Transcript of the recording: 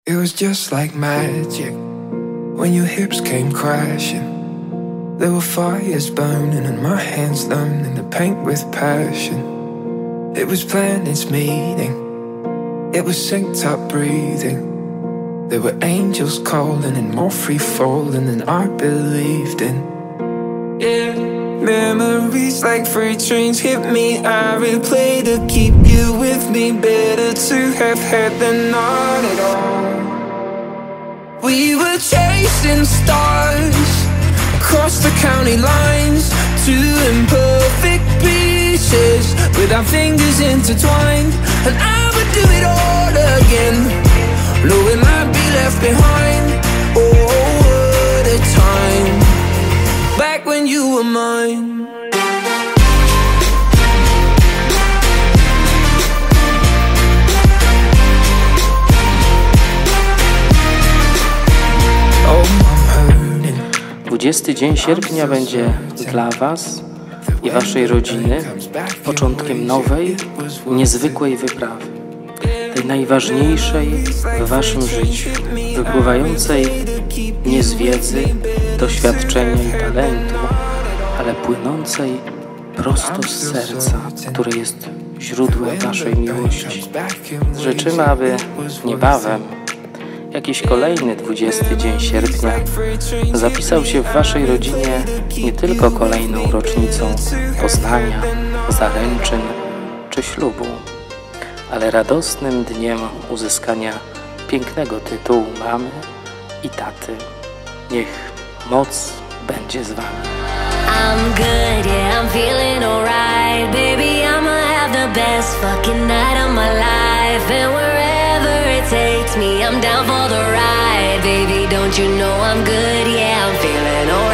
It was just like magic when your hips came crashing. There were fires burning and my hands learning to paint with passion. It was planets meeting, it was synced up breathing. There were angels calling and more free falling than I believed in. Yeah, memories like freight trains hit me. I replay to keep you with me. Better to have had than not at all. We were chasing stars across the county lines, two imperfect pieces with our fingers intertwined. And I would do it all again, knowing I'd be left behind. Oh, what a time, back when you were mine. Oh, I'm hurting. 20 dzień sierpnia będzie dla Was i Waszej rodziny początkiem nowej, niezwykłej wyprawy. Tej najważniejszej w Waszym życiu, wypływającej nie z wiedzy, doświadczenia i talentu, ale płynącej prosto z serca, które jest źródłem Waszej miłości. Życzymy, aby niebawem jakiś kolejny 20 dzień sierpnia zapisał się w Waszej rodzinie nie tylko kolejną rocznicą poznania, zaręczyn czy ślubu, ale radosnym dniem uzyskania pięknego tytułu mamy i taty. Niech moc będzie z Wami. I'm good, yeah, I'm feeling alright. Baby, I'ma have the best fucking night of my life. And wherever it takes me, I'm down for the ride. Baby, don't you know I'm good, yeah, I'm feeling alright.